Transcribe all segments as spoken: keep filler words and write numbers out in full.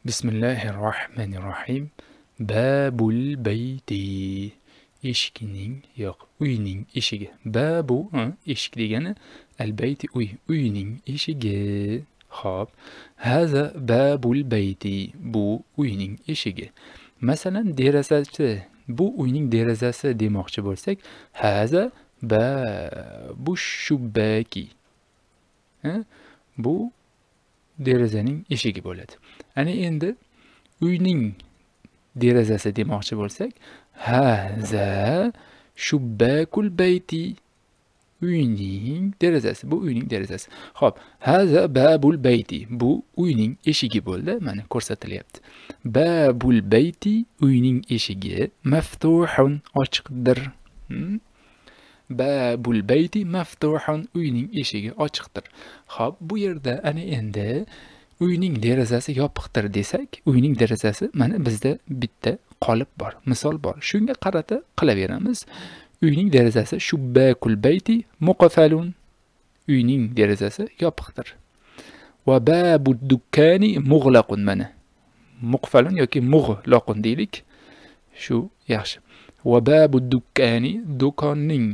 Bismillahirrahmanirrahim. Babul beyti. Eshikning, yo'q, uyning eshigi. Babu, eshik degani, al-beyti uy, uyning eshigi. Xo'p. Haza babul beyti. Bu uyning eshigi. Masalan, derazasi. Bu uyning derazasi demoqchi bo'lsak, haza babu shubbaki. Bu derazaning eshigi bo'ladi. Ana endi uyning derazasi demoqchi bo'lsak, haza shubbakul beyti. Uyning derazasi, bu uyning derazasi. Xo'p, haza babul beyti. Bu uyning eshigi bo'ldi, mana ko'rsatilyapti. Babul beyti uyning eshigi maftuhun ochiqdir. Hmm? Babul beyti maftuhun uyning eshigi ochiqdir. Xo'p, bu yerda ana endi uyning derazasi yopiqdir desak, uyning derazasi mana bizda bitta qolip bor, misol bor. Shunga qarata qilaveramiz. Uyning derazasi shubbakul beyti muqafalun. Uyning derazasi yopiqdir. Va babud dukkani mughlaqun mana. Muqfalun yoki mughlaqun deylik. Shu yaxshi. Va babud dukkani do'konning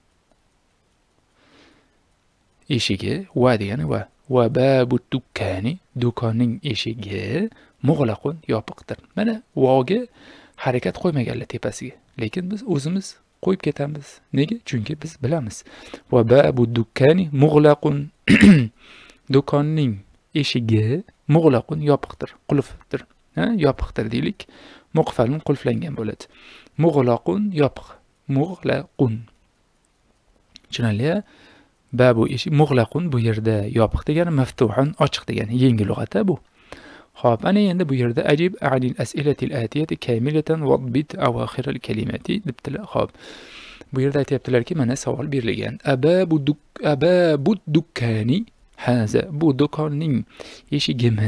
eshigi, va degani va. Va babud dukkani do'konning eshigi mughlaqun yopiqdir. Mana voga harakat qo'ymaganlar tepasiga. Lekin biz o'zimiz qo'yib ketamiz. Nega? Chunki biz bilamiz. Va babud dukkani mughlaqun. Do'konning eshigi mughlaqun yopiqdir, qulfdir. Ha, yopiqdir deylik. Muqfalun qulflangan bo'ladi. Mughlaqun yopiq. Mughlaqun. Tushunarli? Babu eshik mughlaqun bu yerda yopiq degani, maftuhun ochiq degani, yangi lug'at bu. Xo'p, ana endi bu yerda ajib anil as'ilatil atiyati kamilatan wadbit awakhir al kalimati debdilar. Xo'p. Bu yerda aytibdilarki, mana savol berilgan. Ababu duk ababu dukkani haza. Bu do'konning eshigimi?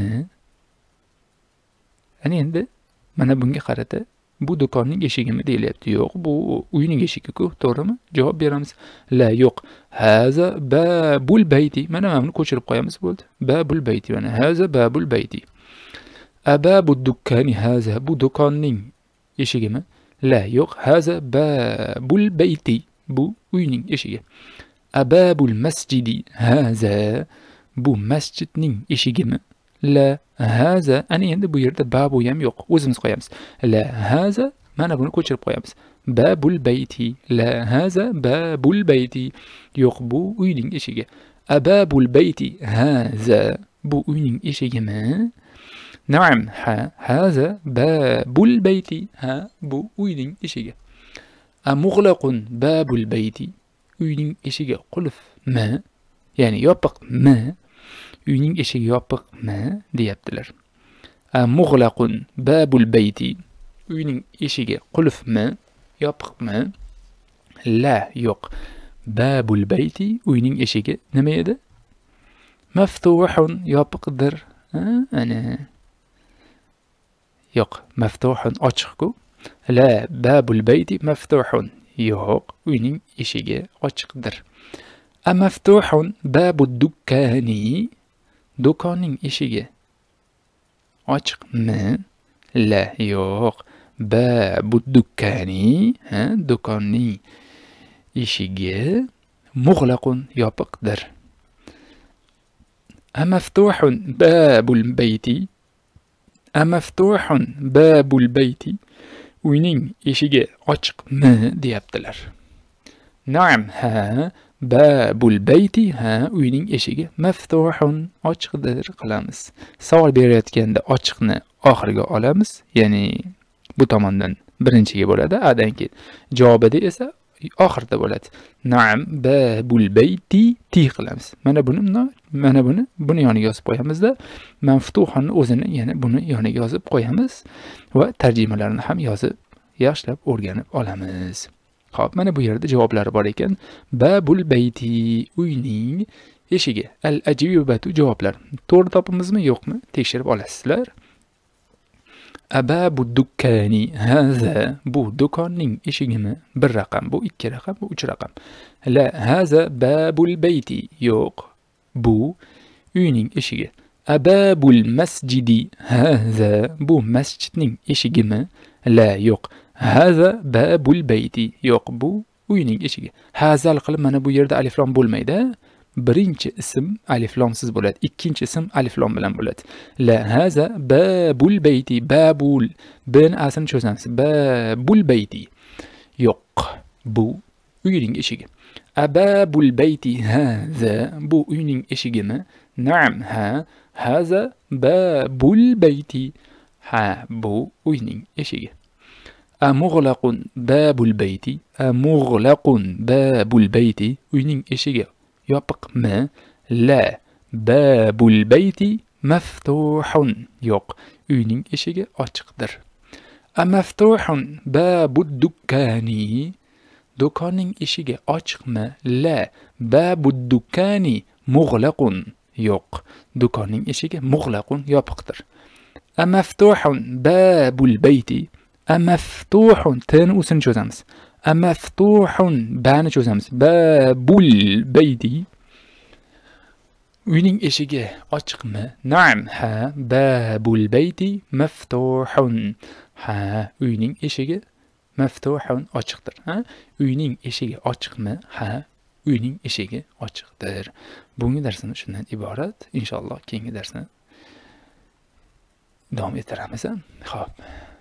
Ana endi mana bunga qarata bu do'konning eshigimi deyilyapti. Yo'q, bu uyning eshigi-ku, to'g'rimi? Javob beramiz. La, yo'q. Haza babul beyti. Mana buni ko'chirib qo'yamiz bo'ldi. Babul beyti mana. Haza babul beyti. Ababu dukkani haza. Bu do'konning eshigimi? La, yo'q. Haza babul beyti. Bu uyning eshigi. Ababul masjidi haza. Bu masjidning eshigimi? La, haza. Ana endi bu yerda babu ham yo'q. O'zimiz qo'yamiz. La, haza. Mana buni ko'chirib qo'yamiz. Babul beyti. La, haza babul beyti. Yo'q, bu uyning eshigi. Ababul beyti haza. Bu uyning eshigimi? Naam, ha, haza babul beyti. Ha, bu uyning eshigi. Amughlaqun babul beyti. Uyning eshigi qulfmi? Ya'ni yopiqmi? Uyning eshigi yopiqmi deyaptilar. Amughlaqun babul beyti. Uyning eshigi qulfmi? Yopiqmi? La, yo'q. Babul beyti uyning eshigi nima edi? Maftuhun yopiqdir. Ana. Yo'q, maftuhun ochiq-ku. La, babul beyti maftuhun. Yo'q, uyning eshigi ochiqdir. Amaftuhun babud dukkani. Do'konning eshigi ochiqmi? La, yo'q. Babud dukkani, ha, do'konning eshigi mughlaqun yopiqdir. Amaftuhun babul beyti. Amaftuhun babul beyti. Uyning eshigi ochiqmi deyaptilar. Naam, ha, babul beyti, ha, uyning eshigi maftuhun ochiqdir qilamiz. Savol berayotganda ochiqni oxiriga olamiz, ya'ni bu tomondan birinchiga bo'ladi, adan keyin javobida esa oxirida bo'ladi. Naam, babul beyti ti qilamiz. Mana buni mana buni buni yoniga yozib qo'yamizda, maftuhun o'zini yana buni yoniga yozib qo'yamiz va tarjimalarini ham yozib yaxshilab o'rganib olamiz. Xo'p, mana bu yerda javoblari bor ekan. Babul beyti uyning eshigi. Al-ajibatu javoblar. To'g'ri topimizmi, yo'qmi? Tekshirib olasizlar. Ababu dukkani haza. Bu do'konning eshigimi? Bir raqam, bu ikki raqam, bu uch raqam. La, haza babul beyti. Yo'q. Bu uyning eshigi. Ababul masjidi haza. Bu masjidning eshigimi? La, yo'q. Haza babul bayti. Yo'q, bu uyning eshigi. Hazal qilib mana bu yerda alif lam bo'lmaydi. Birinchi ism alif lomsiz bo'ladi. Ikkinchi ism alif lam bilan bo'ladi. La haza babul bayti. Babul. Ben asini cho'zamiz. Babul bayti. Yo'q, bu uyning eshigi. Ababul bayti haza. Bu uyning eshigimi? Naam, ha. Haza babul bayti. Ha, bu uyning eshigi. Amughlaqun babul bayti. Amughlaqun babul bayti. Uyning eshigi yopiqmi? La, babul bayti maftuhun. Yo'q, uyning eshigi ochiqdir. Amaftuhun babud dukkani. Do'konning eshigi ochiqmi? La, babud dukkani mughlaqun. Yo'q, do'konning eshigi mughlaqun, yopiqdir. Amaftuhun babul bayti. Amaftuhun, t'ni usini cho'zamiz. Amaftuhun, ba'ni cho'zamiz. Babul bayti. Uyning eshigi ochiqmi? Naam, ha. Babul bayti maftuhun. Ha, uyning eshigi maftuhun, ochiqdir. Ha, uyning eshigi ochiqmi? Ha, uyning eshigi ochiqdir. Bugungi darsimiz shundan iborat. Inshaalloh keyingi darsni davom ettiramiz. Xo'p.